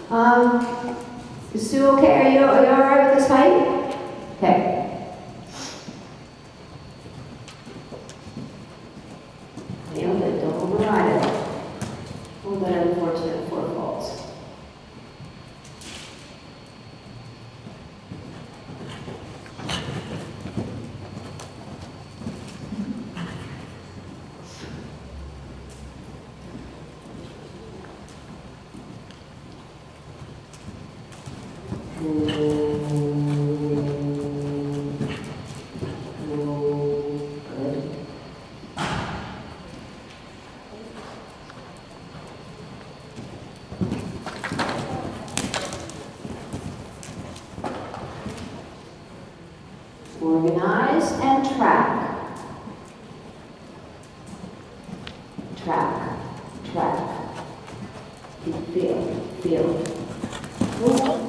Is Sue okay? Are you all right with this height? Okay. Nailed it. Don't override it. Oh, that unfortunate 4 faults. Organize and track. Track, track. Feel.